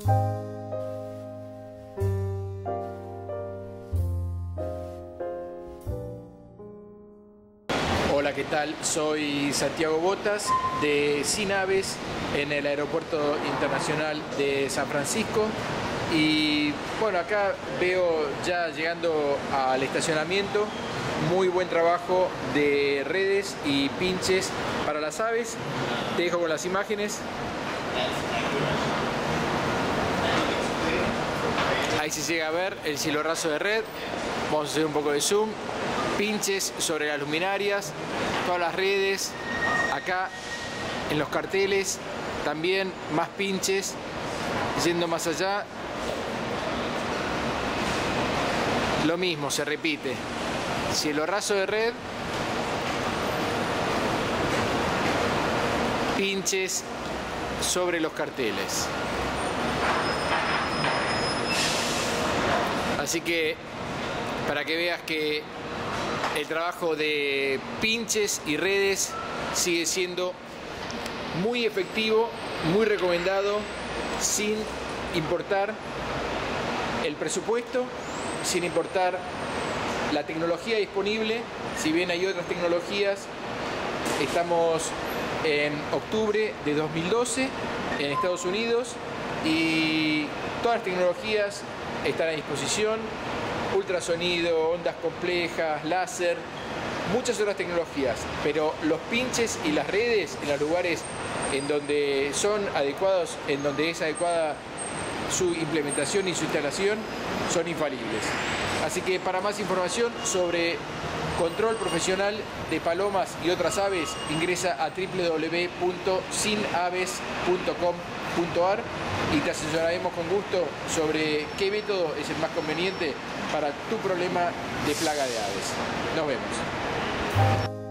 Hola, ¿qué tal? Soy Santiago Botas de Sin Aves en el Aeropuerto Internacional de San Francisco. Y bueno, acá veo ya llegando al estacionamiento muy buen trabajo de redes y pinches para las aves. Te dejo con las imágenes. Ahí se llega a ver el cielo raso de red. Vamos a hacer un poco de zoom. Pinches sobre las luminarias, todas las redes. Acá en los carteles también más pinches. Yendo más allá, lo mismo, se repite. Cielo raso de red, pinches sobre los carteles. Así que para que veas que el trabajo de pinches y redes sigue siendo muy efectivo, muy recomendado, sin importar el presupuesto, sin importar la tecnología disponible. Si bien hay otras tecnologías, estamos en octubre de 2012 en Estados Unidos y todas las tecnologías están a disposición. Ultrasonido, ondas complejas, láser, muchas otras tecnologías, pero los pinches y las redes en los lugares en donde son adecuados, en donde es adecuada su implementación y su instalación, son infalibles. Así que para más información sobre control profesional de palomas y otras aves, ingresa a www.sinaves.com.ar y te asesoraremos con gusto sobre qué método es el más conveniente para tu problema de plaga de aves. Nos vemos.